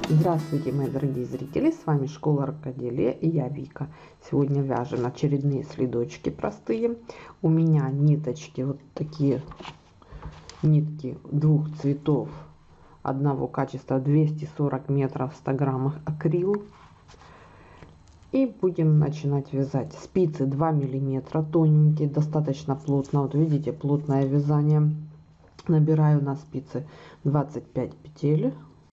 Здравствуйте, мои дорогие зрители, с вами Школа Рукоделия и я Вика. Сегодня вяжем очередные следочки простые. У меня ниточки, вот такие нитки двух цветов одного качества, 240 метров в 100 граммах акрил. И будем начинать вязать. Спицы 2 миллиметра, тоненькие, достаточно плотно. Вот видите, плотное вязание. Набираю на спицы 25 петель.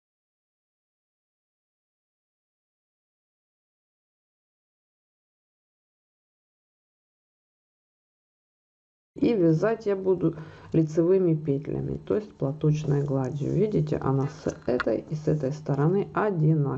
И вязать я буду лицевыми петлями, то есть платочной гладью. Видите, она с этой и с этой стороны одинаковая.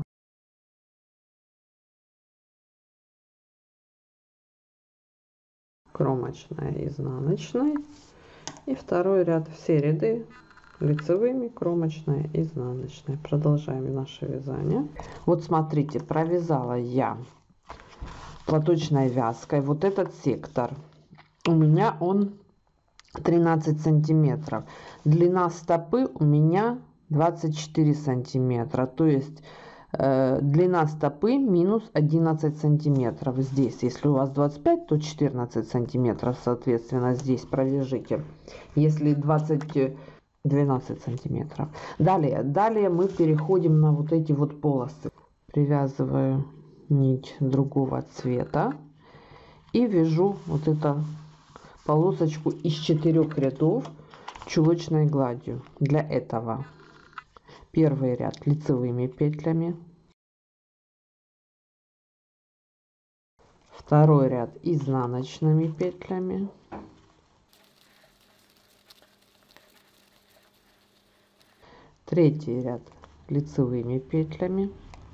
Кромочная, изнаночная. И второй ряд, все ряды лицевыми, кромочная, изнаночная. Продолжаем наше вязание. Вот смотрите, провязала я платочной вязкой вот этот сектор. У меня он 13 сантиметров. Длина стопы у меня 24 сантиметра. То есть длина стопы минус 11 сантиметров. Здесь, если у вас 25, то 14 сантиметров, соответственно, здесь провяжите. Если 12 сантиметров. Далее мы переходим на вот эти вот полосы. Привязываю нить другого цвета и вяжу вот это полосочку из 4 рядов чулочной гладью. Для этого первый ряд лицевыми петлями, второй ряд изнаночными петлями, третий ряд лицевыми петлями,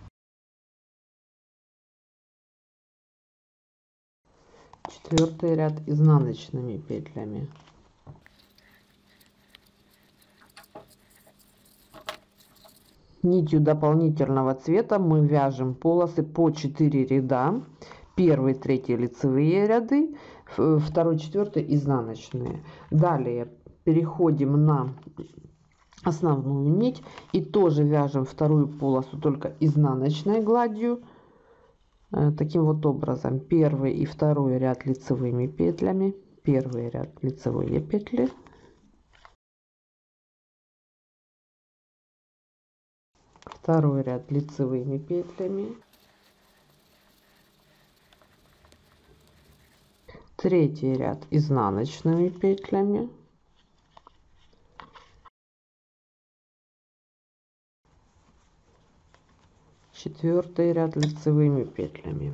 четвертый ряд изнаночными петлями. Нитью дополнительного цвета мы вяжем полосы по 4 ряда. Первый, третий лицевые ряды, второй, четвертый изнаночные. Далее переходим на основную нить и тоже вяжем вторую полосу только изнаночной гладью. Таким вот образом, первый и второй ряд лицевыми петлями, первый ряд лицевые петли, второй ряд лицевыми петлями, третий ряд изнаночными петлями, четвертый ряд лицевыми петлями.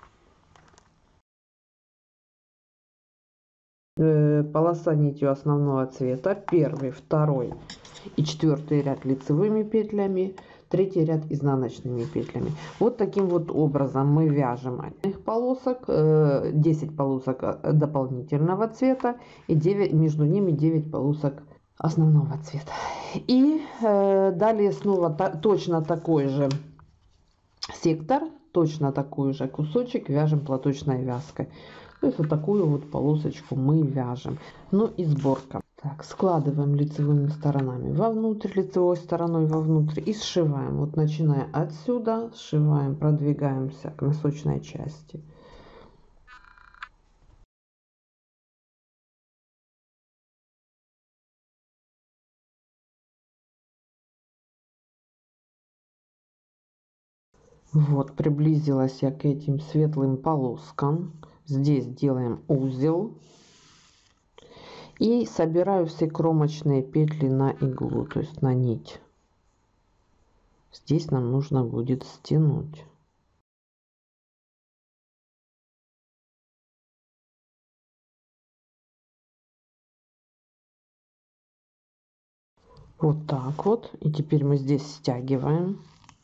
Полоса нитью основного цвета, первый, второй и четвертый ряд лицевыми петлями, третий ряд изнаночными петлями. Вот таким вот образом мы вяжем одних полосок, 10 полосок дополнительного цвета и 9, между ними 9 полосок основного цвета. И далее снова точно такой же сектор, точно такой же кусочек вяжем платочной вязкой. То есть вот такую вот полосочку мы вяжем. Ну и сборка. Так, складываем лицевыми сторонами вовнутрь, лицевой стороной вовнутрь и сшиваем. Вот начиная отсюда, сшиваем, продвигаемся к носочной части. Вот, приблизилась я к этим светлым полоскам. Здесь делаем узел. И собираю все кромочные петли на иглу, то есть на нить. Здесь нам нужно будет стянуть. Вот так вот. И теперь мы здесь стягиваем.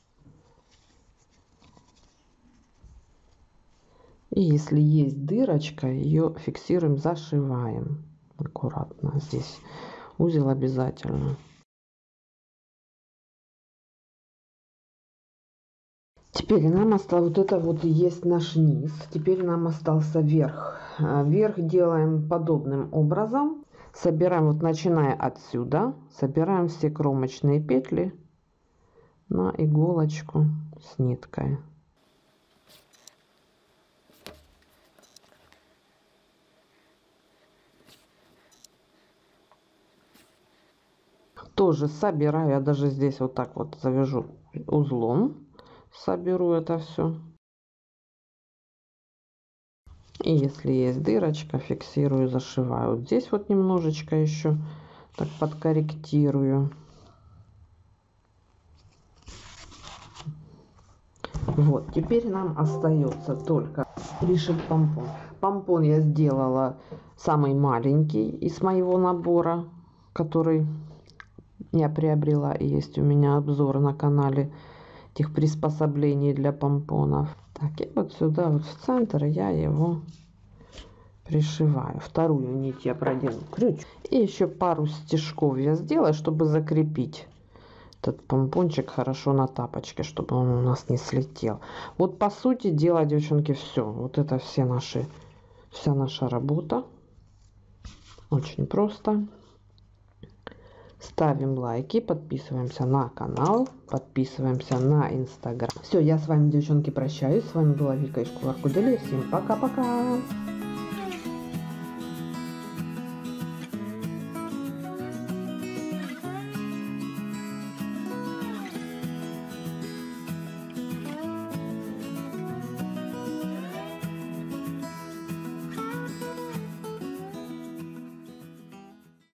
И если есть дырочка, ее фиксируем, зашиваем аккуратно. Здесь узел обязательно. Теперь нам осталось вот это вот и есть наш низ. Теперь нам остался верх. Верх делаем подобным образом. Собираем, вот начиная отсюда, собираем все кромочные петли на иголочку с ниткой. Тоже собираю, я даже здесь вот так вот завяжу узлом, соберу это все. И если есть дырочка, фиксирую, зашиваю. Вот здесь вот немножечко еще так подкорректирую. Вот, теперь нам остается только пришить помпон. Помпон я сделала самый маленький из моего набора, который я приобрела, и есть у меня обзор на канале этих приспособлений для помпонов. Так, и вот сюда вот в центр я его пришиваю. Вторую нить я продену крючок. И еще пару стежков я сделаю, чтобы закрепить этот помпончик хорошо на тапочке, чтобы он у нас не слетел. Вот по сути дела, девчонки, все. Вот это вся наша работа. Очень просто. Ставим лайки, подписываемся на канал, подписываемся на инстаграм. Все, я с вами, девчонки, прощаюсь. С вами была Вика из Школы Аркуделия. Всем пока-пока.